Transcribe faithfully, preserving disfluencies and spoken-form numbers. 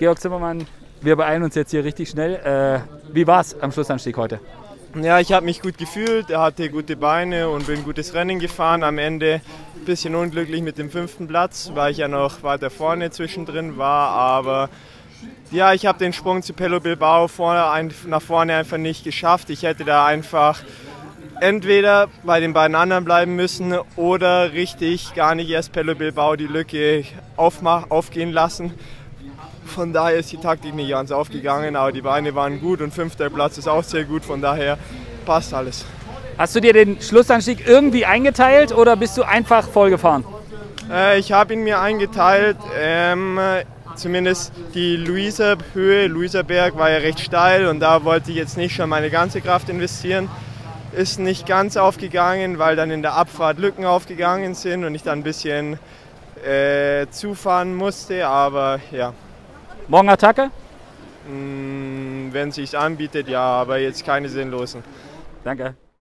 Georg Zimmermann, wir beeilen uns jetzt hier richtig schnell. Äh, wie war es am Schlussanstieg heute? Ja, ich habe mich gut gefühlt, er hatte gute Beine und bin gutes Rennen gefahren. Am Ende ein bisschen unglücklich mit dem fünften Platz, weil ich ja noch weiter vorne zwischendrin war. Aber ja, ich habe den Sprung zu Pello Bilbao vorne, nach vorne einfach nicht geschafft. Ich hätte da einfach entweder bei den beiden anderen bleiben müssen oder richtig gar nicht erst Pello Bilbao die Lücke aufmach, aufgehen lassen. Von daher ist die Taktik nicht ganz aufgegangen, aber die Beine waren gut und fünfter Platz ist auch sehr gut, von daher passt alles. Hast du dir den Schlussanstieg irgendwie eingeteilt oder bist du einfach voll gefahren? Äh, ich habe ihn mir eingeteilt, ähm, zumindest die Luiser Höhe, Luiserberg war ja recht steil und da wollte ich jetzt nicht schon meine ganze Kraft investieren. Ist nicht ganz aufgegangen, weil dann in der Abfahrt Lücken aufgegangen sind und ich dann ein bisschen äh, zufahren musste, aber ja. Morgen Attacke? Wenn es sich anbietet, ja, aber jetzt keine sinnlosen. Danke.